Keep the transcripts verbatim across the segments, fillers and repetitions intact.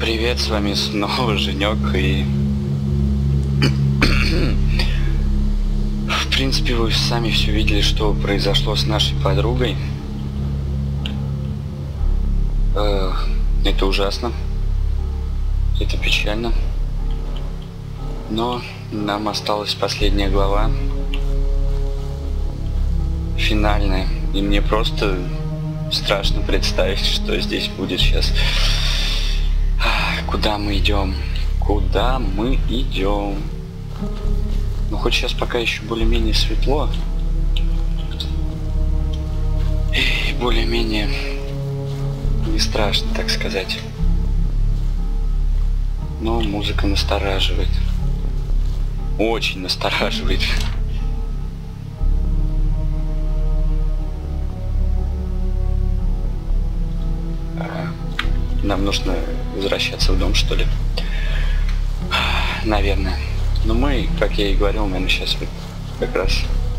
Привет, с вами снова Женек, и в принципе вы сами все видели, что произошло с нашей подругой. Э, это ужасно, это печально, но нам осталась последняя глава, финальная, и мне просто страшно представить, что здесь будет сейчас. Куда мы идем? Куда мы идем? Ну хоть сейчас пока еще более-менее светло. И более-менее не страшно, так сказать. Но музыка настораживает. Очень настораживает. Нам нужно возвращаться в дом, что ли? Наверное. Но мы, как я и говорил, наверное, сейчас вот как раз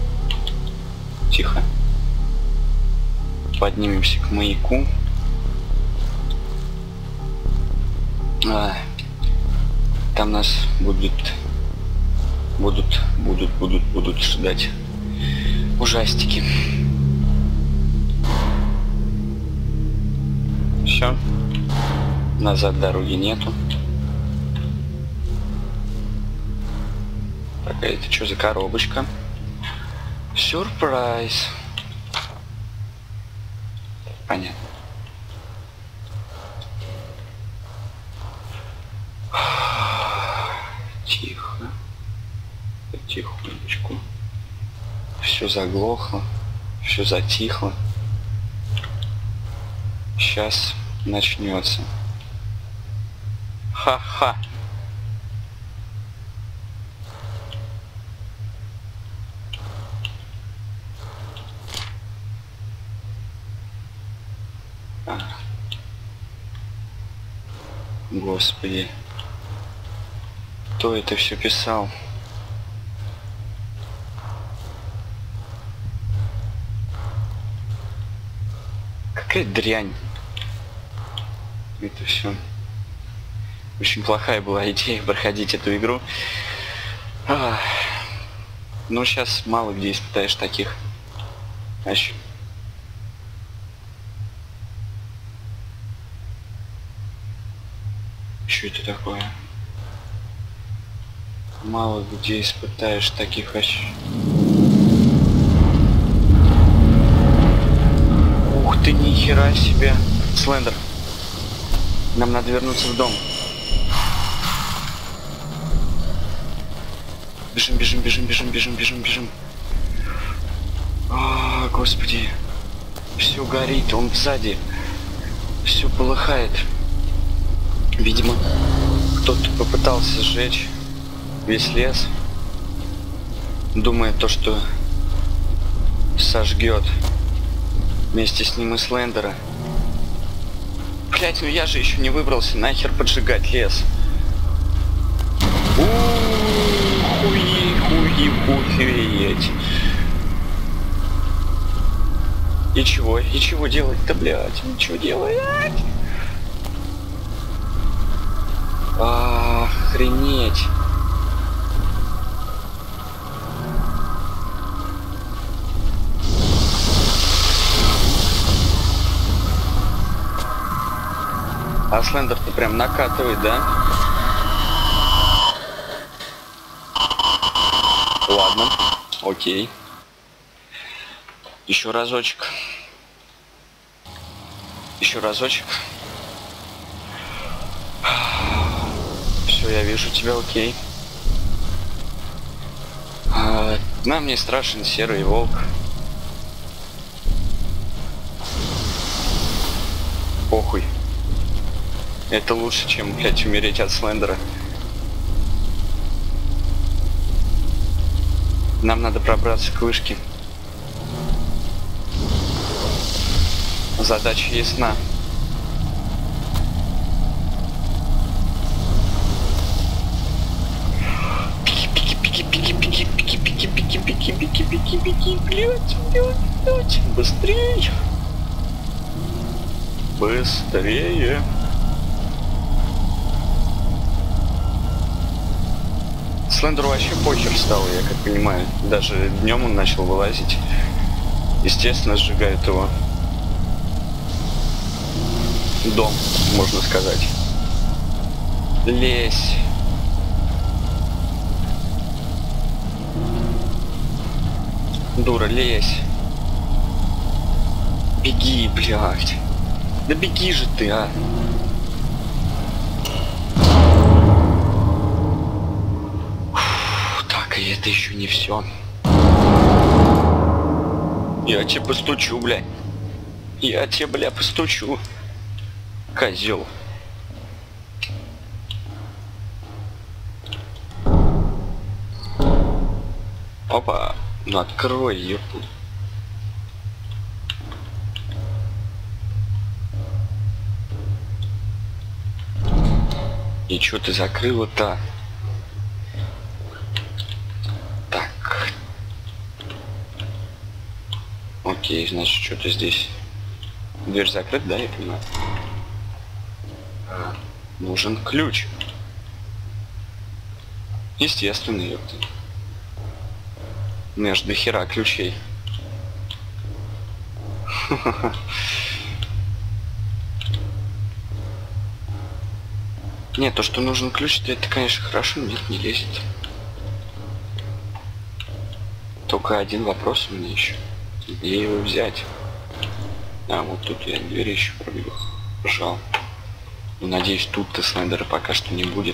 тихо поднимемся к маяку. А, там нас будут, будут, будут, будут, будут ждать ужастики. Все. Назад дороги нету. Так, а это что за коробочка? Сюрприз. Понятно. Тихо. Потихонечку. Все заглохло. Все затихло. Сейчас начнется. Ха-ха. А. Господи. Кто это все писал? Какая дрянь. Это все. Очень плохая была идея проходить эту игру. А, ну, сейчас мало где испытаешь таких. А еще... Что это такое? Мало где испытаешь таких ощущений. Ух ты, нихера себе. Слендер. Нам надо вернуться в дом. Бежим, бежим, бежим, бежим, бежим, бежим, бежим. О, господи. Все горит, он сзади. Все полыхает. Видимо, кто-то попытался сжечь весь лес, думая то, что сожгет вместе с ним и Слендера. Блять, ну я же еще не выбрался, нахер поджигать лес. Хуи, хуи, хуеть. И чего? И чего делать-то, блядь? Ничего делать? Охренеть. А Слендер-то прям накатывает, да? Ладно, окей. Еще разочек. Еще разочек. Все, я вижу тебя, окей. А, нам не страшен серый волк. Похуй. Это лучше, чем, блядь, умереть от Слендера. Нам надо пробраться к вышке. Задача ясна. Пики, пики, пики, пики, пики, пики, пики, пики, пики, пики, пики, пики, блядь, блядь, блядь, быстрее. Быстрее. Слендеру вообще похер стал, я как понимаю. Даже днем он начал вылазить. Естественно, сжигают его дом, можно сказать. Лезь. Дура, лезь. Беги, блядь. Да беги же ты, а. Фу, так, и это еще не все. Я тебе постучу, бля. Я тебе, бля, постучу. Козел. Опа. Ну открой ее. И чё ты закрыла-то? Так. Окей, значит, что-то здесь. Дверь закрыта, да, я понимаю? А, нужен ключ. Естественно, ёпта. У меня ж до хера ключей. Нет, то, что нужен ключ, то это, конечно, хорошо, нет, не лезет. Только один вопрос у меня еще. Где его взять? А, вот тут я дверь еще пробил. Жал. Ну, надеюсь, тут-то Слендера пока что не будет.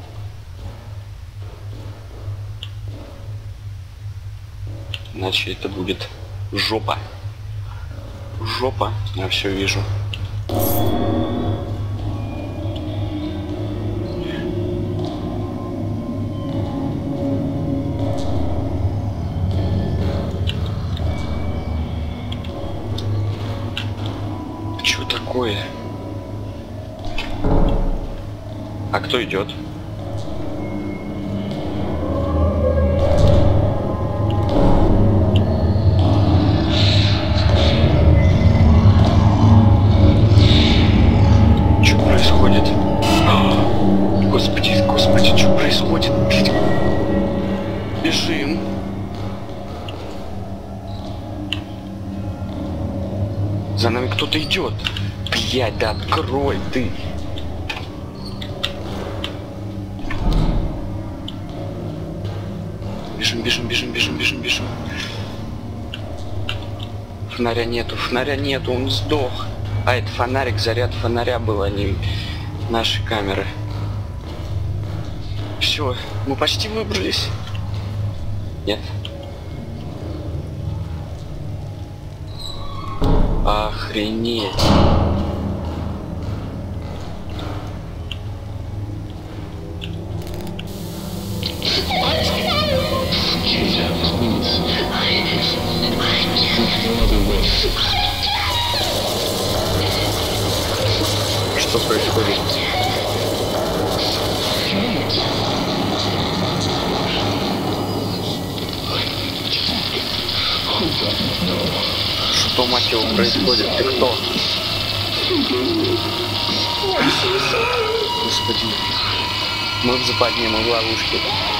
Иначе это будет жопа. Жопа. Я все вижу. Что такое? А кто идет? Бежим. За нами кто-то идет. Блядь, да открой ты. Бежим, бежим, бежим, бежим, бежим, бежим. Фонаря нету, фонаря нету, он сдох. А, это фонарик, заряд фонаря был, а не наши камеры. Все, мы почти выбрались. Нет. Охренеть. Что происходит? Что, мать его, происходит? Ты кто? Господи. Мы в западне, мы в ловушке.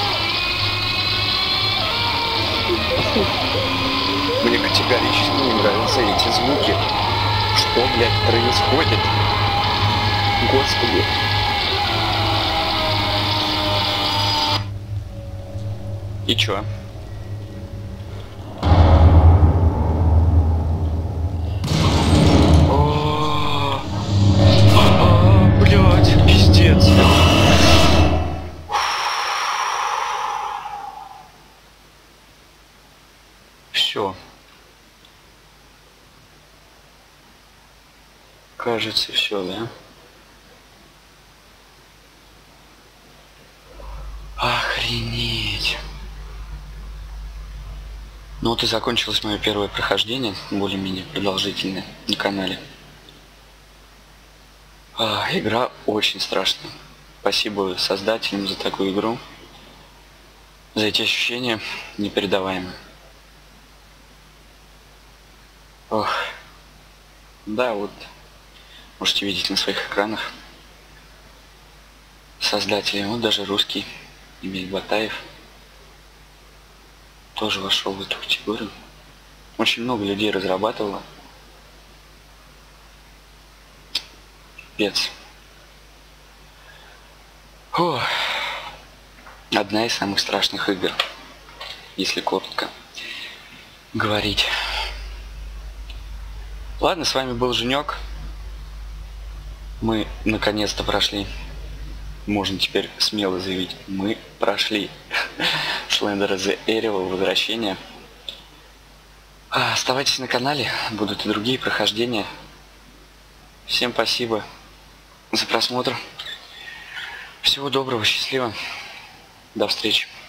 Мне категорически не нравятся эти звуки. Что, блядь, происходит? Господи. И чё? Блядь, пиздец. Все. Кажется, все, да? Охренеть. Ну вот и закончилось мое первое прохождение, более-менее продолжительное на канале. А, игра очень страшная. Спасибо создателям за такую игру. За эти ощущения непередаваемые. Ох. Да, вот. Можете видеть на своих экранах. Создатели, вот даже русский Эмиль Батаев тоже вошел в эту категорию. Очень много людей разрабатывало. Пец. Фух. Одна из самых страшных игр, если коротко говорить. Ладно, с вами был Женек. Мы наконец-то прошли. Можно теперь смело заявить, мы прошли Slender The Aerial возвращение. Оставайтесь на канале, будут и другие прохождения. Всем спасибо за просмотр. Всего доброго, счастливо. До встречи.